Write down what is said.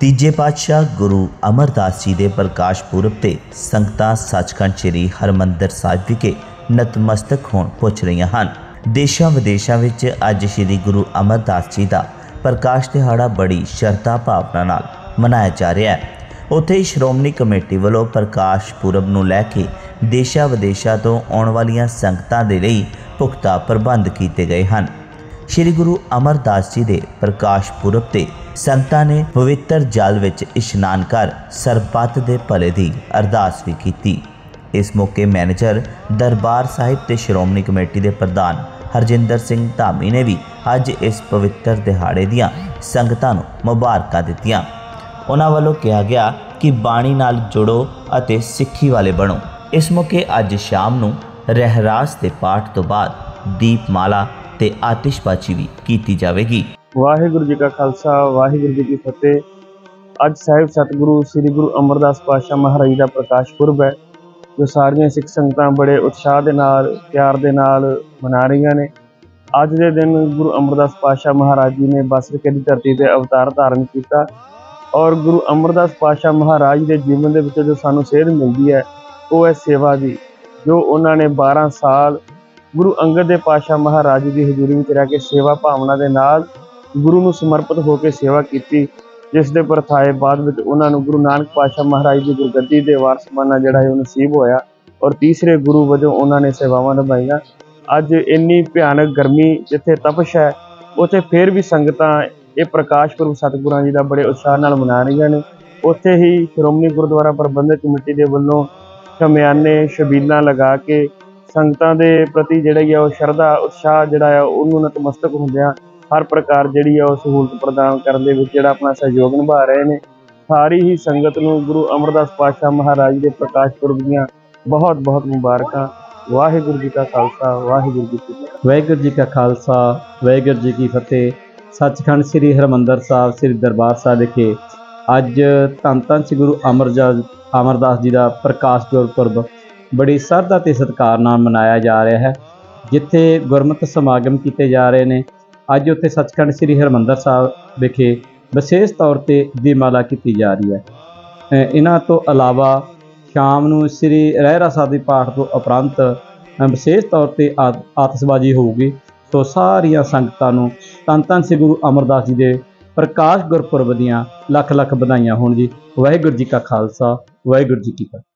ਤੀਜੇ ਪਾਤਸ਼ਾਹ ਗੁਰੂ ਅਮਰਦਾਸ ਜੀ ਦੇ ਪ੍ਰਕਾਸ਼ ਪੁਰਬ ਤੇ ਸੰਗਤਾਂ ਸੱਚਖੰਡ ਸ੍ਰੀ ਹਰਿਮੰਦਰ ਸਾਹਿਬ ਵਿਖੇ ਨਤਮਸਤਕ ਹੋਣ ਪੁੱਜ ਰਹੀਆਂ ਹਨ। ਦੇਸ਼ਾਂ ਵਿਦੇਸ਼ਾਂ ਵਿੱਚ ਅੱਜ ਸ੍ਰੀ ਗੁਰੂ ਅਮਰਦਾਸ ਜੀ ਦਾ ਪ੍ਰਕਾਸ਼ ਦਿਹਾੜਾ ਬੜੀ ਸ਼ਰਧਾ ਭਾਵਨਾ ਨਾਲ ਮਨਾਇਆ ਜਾ ਰਿਹਾ ਹੈ। ਉੱਥੇ ਹੀ ਸ਼੍ਰੋਮਣੀ ਕਮੇਟੀ ਵੱਲੋਂ ਪ੍ਰਕਾਸ਼ ਪੁਰਬ ਨੂੰ ਲੈ ਕੇ ਦੇਸ਼ਾਂ ਵਿਦੇਸ਼ਾਂ ਤੋਂ ਆਉਣ ਵਾਲੀਆਂ ਸੰਗਤਾਂ ਦੇ ਲਈ ਪੁਖਤਾ ਪ੍ਰਬੰਧ ਕੀਤੇ ਗਏ ਹਨ। श्री गुरु अमरदास जी के प्रकाश पुरब ते संगतां ने पवित्र जल विच इशनान कर सरबत दे भले दी अरदास भी की। इस मौके मैनेजर दरबार साहिब ते श्रोमणी कमेटी के प्रधान हरजिंदर सिंह धामी ने भी अज इस पवित्र दिहाड़े दियां संगतां नूं मुबारकां दित्तियां। उन्हां वल्लों कहा गया कि बाणी नाल जुड़ो अते सिक्खी वाले बनो। इस मौके अज शाम नूं रहरास के पाठ तो बाद दीपमाला ते आतिशबाजी भी की जाएगी। वाहिगुरु जी का खालसा वाहिगुरु जी की फतेह। अज साहिब सतगुरु श्री गुरु अमरदास पातशाह महाराज जी का प्रकाश पुरब है, जो सारियां सिख संगतां बड़े उत्साह के नाल प्यार के नाल मना रही ने। अज के दिन गुरु अमरदास पातशाह महाराज जी ने बासरके की धरती से अवतार धारण किया और गुरु अमरदास पातशाह महाराज के जीवन के जो सानू सेध मिलती है वो है सेवा की। जो उन्होंने 12 साल गुरु अंगद देव पातशाह महाराज जी की हजूरी में रह के सेवा भावना के नाल गुरु नूं समर्पित होकर सेवा की, जिस दे परथाए बाद में उन्होंने गुरु नानक पातशाह महाराज की गुरगद्दी के वारस बनना जिहड़ा है नसीब होया और तीसरे गुरु वजों उन्होंने सेवावां निभाईआं। अज इन्नी भयानक गर्मी जिथे तपश है उत्थे फिर भी संगतां ये प्रकाश पुरब सतगुरां जी का बड़े उत्साह नाल मना रही ने। उत्थे ही श्रोमणी गुरुद्वारा प्रबंधक कमेटी के वल्लों शमियाने शबीलां लगा के संगतां दे प्रति जिहड़ा है शरधा उत्साह जिहड़ा है उन्होंने नतमस्तक होंदिआं हर प्रकार जिहड़ी है सहूलत प्रदान करने दे विच जिहड़ा अपना सहयोग निभा रहे हैं। सारी ही संगत नूं गुरु अमरदास पातशाह महाराज के प्रकाश पुरब दीआं बहुत बहुत मुबारकां। वाहिगुरु जी का खालसा वाहिगुरु जी की फतेह। वाहिगुरु जी का खालसा वाहिगुरु जी की फतेह। सचखंड श्री हरिमंदर साहिब श्री दरबार साहिब विखे अज धन धन श्री गुरु अमरदास जी का प्रकाश पुरब बड़ी श्रद्धा ते सत्कार नाल मनाया जा रहा है, जिथे गुरमत समागम किए जा रहे हैं। अज उत्थे सचखंड श्री हरिमंदर साहिब विखे विशेष तौर पर दीपमाला की जा रही है। इन्हां तो अलावा शाम नूं श्री रहरास आदि पाठ तो उपरंत विशेष तौर पर आतिशबाजी होगी। तो सारिया संगतां नूं धन धन श्री गुरु अमरदास जी के प्रकाश गुरपुरब दीआं लख लख बधाइयां होण जी। वाहिगुरु जी का खालसा वाहिगुरु जी की फतेह।